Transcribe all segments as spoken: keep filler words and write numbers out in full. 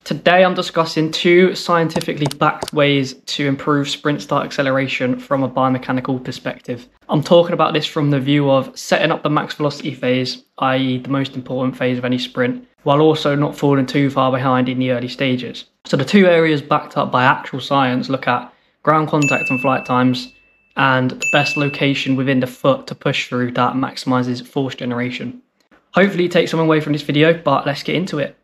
Today I'm discussing two scientifically backed ways to improve sprint start acceleration from a biomechanical perspective. I'm talking about this from the view of setting up the max velocity phase, that is the most important phase of any sprint, while also not falling too far behind in the early stages. So the two areas backed up by actual science look at ground contact and flight times, and the best location within the foot to push through that maximizes force generation. Hopefully you take something away from this video, but let's get into it.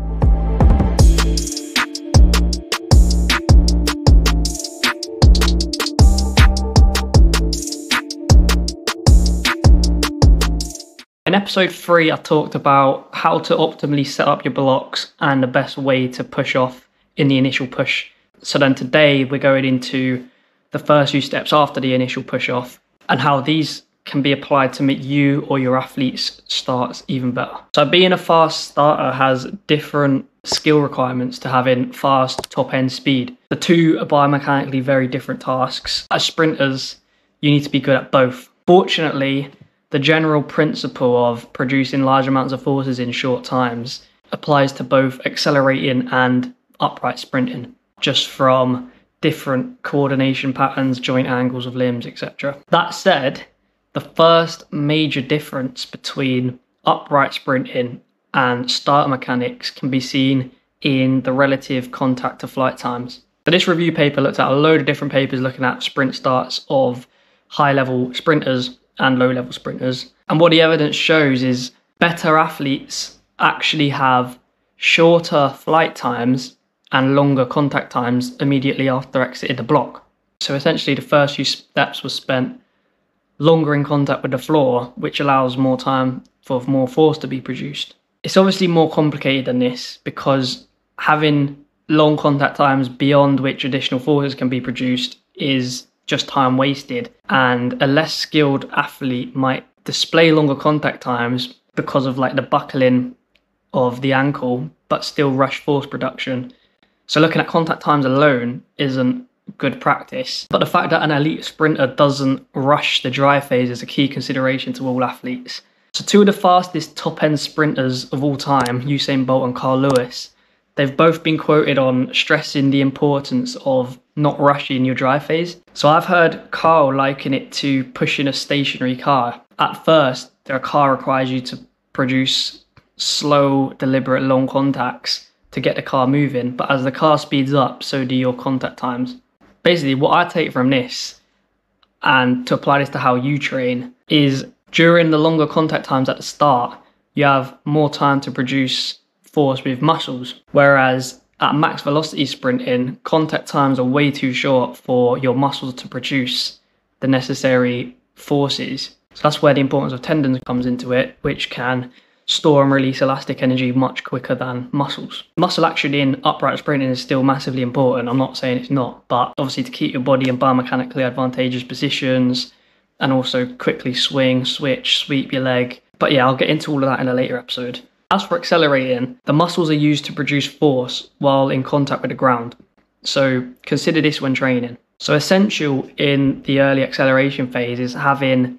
In episode three, I talked about how to optimally set up your blocks and the best way to push off in the initial push. So then today we're going into the first few steps after the initial push off and how these can be applied to make you or your athletes' starts even better. So being a fast starter has different skill requirements to having fast top end speed. The two are biomechanically very different tasks. As sprinters, you need to be good at both. Fortunately, the general principle of producing large amounts of forces in short times applies to both accelerating and upright sprinting, just from different coordination patterns, joint angles of limbs, et cetera. That said, the first major difference between upright sprinting and starter mechanics can be seen in the relative contact to flight times. So this review paper looked at a load of different papers looking at sprint starts of high-level sprinters and low-level sprinters. And what the evidence shows is better athletes actually have shorter flight times and longer contact times immediately after exiting the block. So essentially the first few steps was spent longer in contact with the floor, which allows more time for more force to be produced. It's obviously more complicated than this because having long contact times beyond which additional forces can be produced is just time wasted, and a less skilled athlete might display longer contact times because of like the buckling of the ankle but still rush force production. So looking at contact times alone isn't good practice, but the fact that an elite sprinter doesn't rush the dry phase is a key consideration to all athletes. So two of the fastest top end sprinters of all time, Usain Bolt and Carl Lewis, they've both been quoted on stressing the importance of not rushing your dry phase. So I've heard Carl liken it to pushing a stationary car. At first, their car requires you to produce slow, deliberate, long contacts to get the car moving, but as the car speeds up, so do your contact times. Basically, what I take from this, and to apply this to how you train, is during the longer contact times at the start, you have more time to produce force with muscles, whereas at max velocity sprinting, contact times are way too short for your muscles to produce the necessary forces. So that's where the importance of tendons comes into it, which can store and release elastic energy much quicker than muscles. Muscle action in upright sprinting is still massively important. I'm not saying it's not, but obviously to keep your body in biomechanically advantageous positions and also quickly swing, switch, sweep your leg. But yeah, I'll get into all of that in a later episode. As for accelerating, the muscles are used to produce force while in contact with the ground. So consider this when training. So essential in the early acceleration phase is having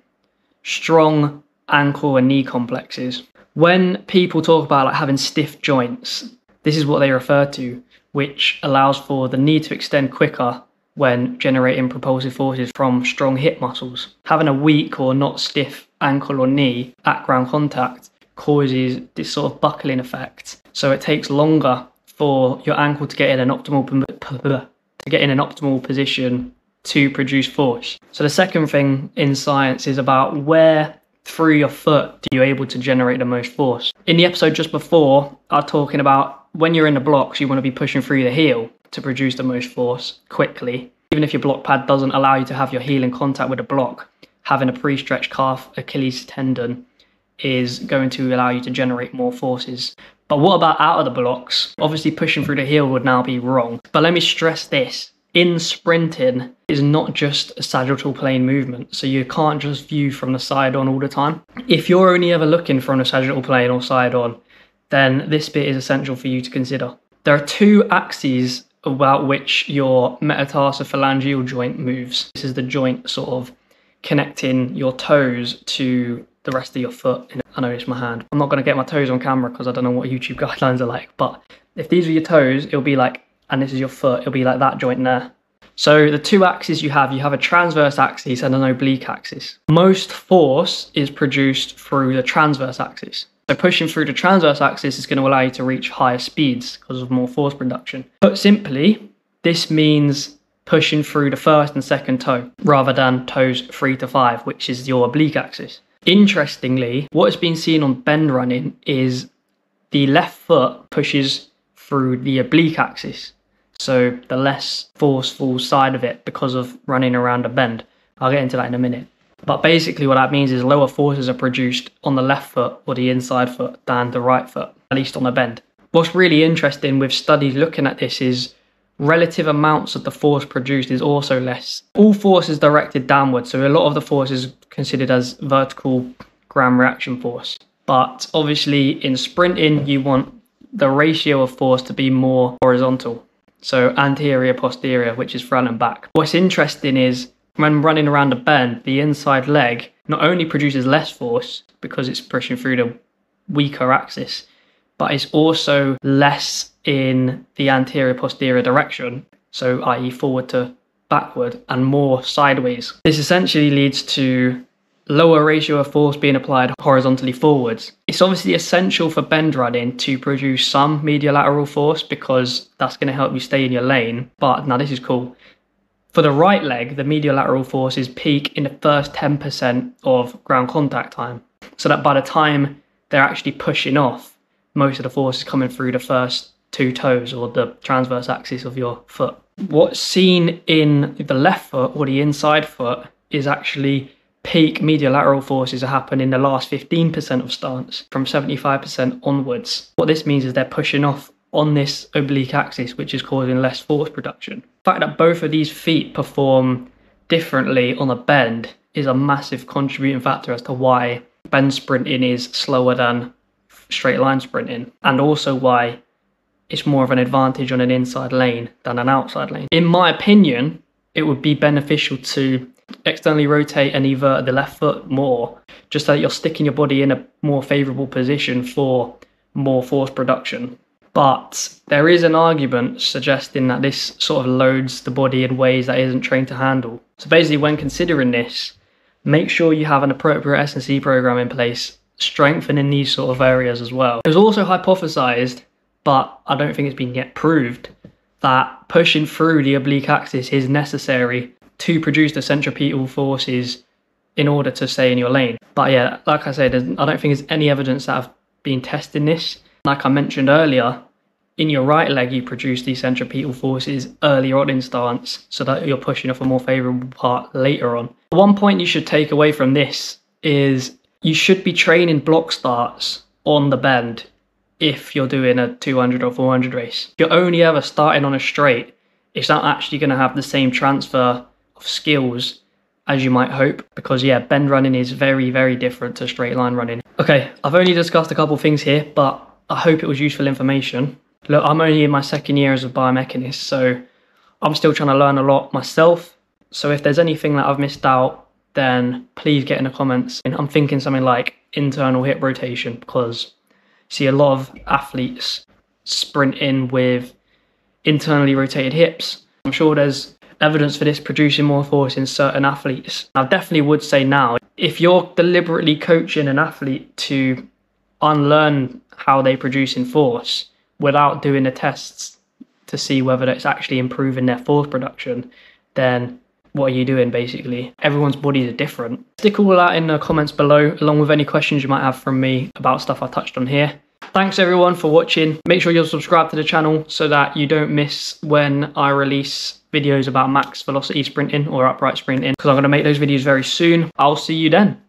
strong ankle and knee complexes. When people talk about like having stiff joints, this is what they refer to, which allows for the knee to extend quicker when generating propulsive forces from strong hip muscles. Having a weak or not stiff ankle or knee at ground contact causes this sort of buckling effect. So it takes longer for your ankle to get in an optimal to get in an optimal position to produce force. So the second thing in science is about where through your foot do you able to generate the most force. In the episode just before, I was talking about when you're in the blocks, you want to be pushing through the heel to produce the most force quickly. Even if your block pad doesn't allow you to have your heel in contact with the block, having a pre-stretched calf Achilles tendon is going to allow you to generate more forces. But what about out of the blocks? Obviously pushing through the heel would now be wrong. But let me stress this. In sprinting is not just a sagittal plane movement, so you can't just view from the side on all the time. If you're only ever looking from the sagittal plane or side on, then this bit is essential for you to consider. There are two axes about which your metatarsophalangeal joint moves. This is the joint sort of connecting your toes to the rest of your foot. I know it's my hand. I'm not going to get my toes on camera because I don't know what YouTube guidelines are like, but if these are your toes, it'll be like, and this is your foot, it'll be like that joint there. So the two axes you have, you have a transverse axis and an oblique axis. Most force is produced through the transverse axis. So pushing through the transverse axis is going to allow you to reach higher speeds because of more force production. Put simply, this means pushing through the first and second toe rather than toes three to five, which is your oblique axis. Interestingly, what has been seen on bend running is the left foot pushes through the oblique axis. So the less forceful side of it because of running around a bend. I'll get into that in a minute. But basically what that means is lower forces are produced on the left foot or the inside foot than the right foot, at least on a bend. What's really interesting with studies looking at this is relative amounts of the force produced is also less. All force is directed downward, so a lot of the force is considered as vertical gram reaction force. But obviously in sprinting, you want the ratio of force to be more horizontal. So anterior, posterior, which is front and back. What's interesting is when running around a bend, the inside leg not only produces less force because it's pushing through the weaker axis, but it's also less in the anterior posterior direction, so that is forward to backward, and more sideways. This essentially leads to lower ratio of force being applied horizontally forwards. It's obviously essential for bend running to produce some medial lateral force because that's going to help you stay in your lane. But now this is cool. For the right leg, the medial lateral forces peak in the first ten percent of ground contact time. So that by the time they're actually pushing off, most of the force is coming through the first two toes or the transverse axis of your foot. What's seen in the left foot or the inside foot is actually peak medial lateral forces are happening in the last fifteen percent of stance from seventy-five percent onwards. What this means is they're pushing off on this oblique axis, which is causing less force production. The fact that both of these feet perform differently on a bend is a massive contributing factor as to why bend sprinting is slower than straight line sprinting, and also why it's more of an advantage on an inside lane than an outside lane. In my opinion, it would be beneficial to externally rotate and evert the left foot more, just so that you're sticking your body in a more favourable position for more force production. But there is an argument suggesting that this sort of loads the body in ways that it isn't trained to handle. So basically, when considering this, make sure you have an appropriate S and C program in place, strengthening these sort of areas as well. It was also hypothesized, but I don't think it's been yet proved, that pushing through the oblique axis is necessary to produce the centripetal forces in order to stay in your lane. But yeah, like I said, I don't think there's any evidence that have been testing this. Like I mentioned earlier, in your right leg you produce these centripetal forces earlier on in stance so that you're pushing off a more favourable part later on. One point you should take away from this is you should be training block starts on the bend if you're doing a two hundred or four hundred race. If you're only ever starting on a straight, it's not actually going to have the same transfer of skills as you might hope, because yeah, bend running is very, very different to straight line running. Okay, I've only discussed a couple things here, but I hope it was useful information. Look, I'm only in my second year as a biomechanist, so I'm still trying to learn a lot myself. So if there's anything that I've missed out, then please get in the comments. And I'm thinking something like internal hip rotation, because you see a lot of athletes sprint in with internally rotated hips. I'm sure there's evidence for this producing more force in certain athletes. I definitely would say now, if you're deliberately coaching an athlete to unlearn how they produce in force without doing the tests to see whether it's actually improving their force production, then what are you doing basically? Everyone's bodies are different. Stick all that in the comments below, along with any questions you might have from me about stuff I touched on here. Thanks everyone for watching. Make sure you're subscribed to the channel so that you don't miss when I release videos about max velocity sprinting or upright sprinting, because I'm going to make those videos very soon. I'll see you then.